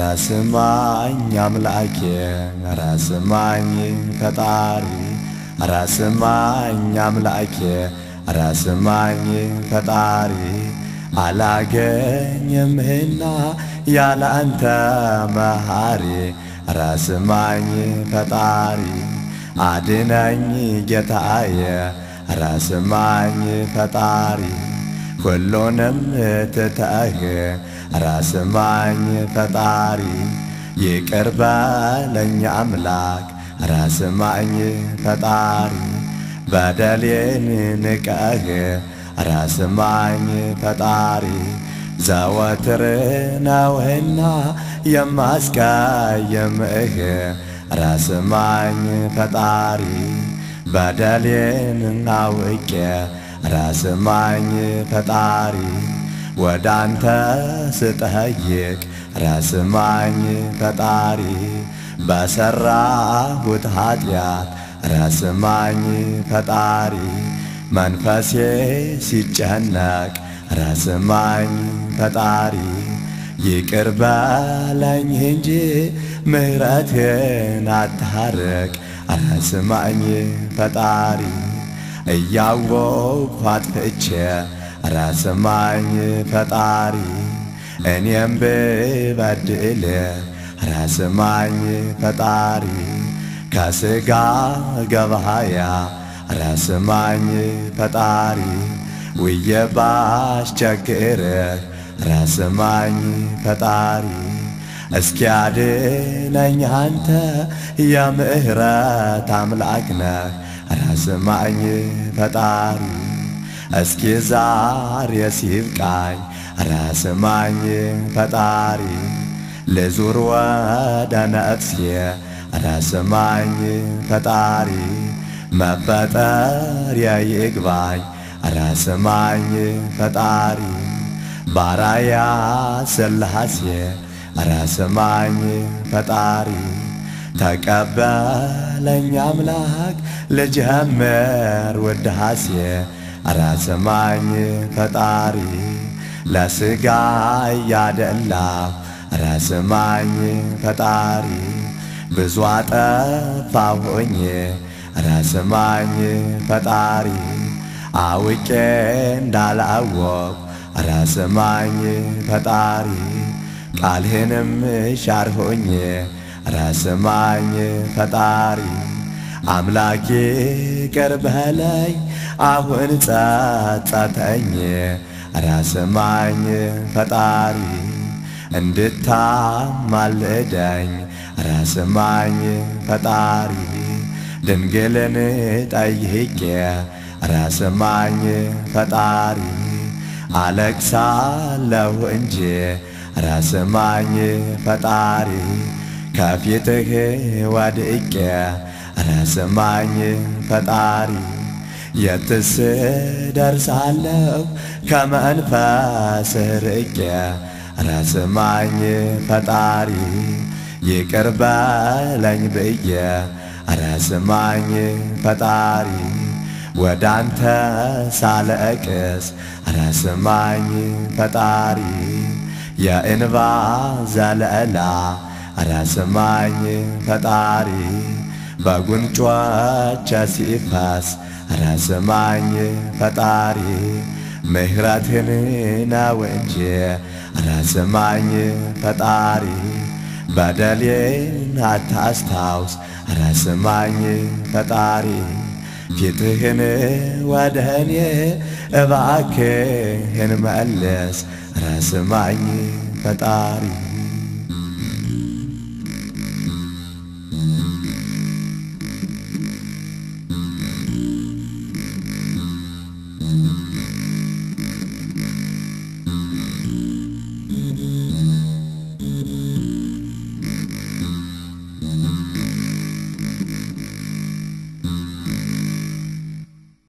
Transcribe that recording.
አራስማኝ አምላኬ አራስማኝ ፈጣሪ አራስማኝ አምላኬ አራስማኝ ፈጣሪ አላገኘምህና ያላንተ መሐሪ አራስማኝ ፈጣሪ አድነኝ ጌታዬ አራስማኝ ፈጣሪ ሁሉንም ትተህ አራስማኝ ፈጣሪ ይቅር በለኝ አምላክ አራስማኝ ፈጣሪ በደሌን ንቀህ አራስማኝ ፈጣሪ ዘወትር ነውና የማስቀየምህ አራስማኝ ፈጣሪ በደሌን አውቄ አራስማኝ ፈጣሪ ወዳንተ ስጠይቅ አራስማኝ ፈጣሪ በሰራሁት ኃጢአት አራስማኝ ፈጣሪ መንፈሴ ሲጨነቅ አራስማኝ ፈጣሪ ይቅር በለኝ እንጂ ምሕረትህን አታርቅ አራስማኝ ፈጣሪ እያወቅሁ አጥፍቼ አራስማኝ ፈጣሪ እኔም ብበድል አራስማኝ ፈጣሪ ከሥጋ ገበያ አራስማኝ ፈጣሪ ውዬ ባስቸግርህ አራስማኝ ፈጣሪ እስኪያድነኝ አንተ የምሕረት አምላክ ነህ አራስማኝ ፈጣሪ እስኪ ዛሬ ሲብቃኝ አራስማኝ ፈጣሪ ልዙር ወደ ነፍሴ አራስማኝ ፈጣሪ መፈጠሪያ ይግባኝ አራስማኝ ፈጣሪ ባራያ ሥላሴ አራስማኝ ፈጣሪ ተቀበለኝ አምላክ ልጀምር ውዳሴ አራስማኝ ፈጣሪ ለሥጋ ያደላሁ አራስማኝ ፈጣሪ ብዙ አጠፋሁኝ አራስማኝ ፈጣሪ አውቄ እንዳላወቅሁ አራስማኝ ፈጣሪ ቃልህንም ሻርሁኝ አራስማኝ ፈጣሪ አምላኬ ይቅር በለኝ አሁን ጸጸተኝ አራስማኝ ፈጣሪ እንድታማልደኝ አራስማኝ ፈጣሪ ድንግልን ጠይቄ አራስማኝ ፈጣሪ አለቅሳለሁ እንጂ አራስማኝ ፈጣሪ ከፊትህ ወድቄ አራስማኝ ፈጣሪ የትስ ደርሳለሁ ከመንፈስህ ርቄ አራስማኝ ፈጣሪ ይቅር በለኝ ብዬ አራስማኝ ፈጣሪ ወዳንተ ሳለቅስ አራስማኝ ፈጣሪ የእንባ ዘለላ አራስማኝ ፈጣሪ በጉንጮቼ ሲፈስ አራስማኝ ፈጣሪ ምሕረትህን ነው እንጂ አራስማኝ ፈጣሪ በደሌን አታስታውስ አራስማኝ ፈጣሪ ፊትህን ወደ እኔ እባክህን መልስ አራስማኝ ፈጣሪ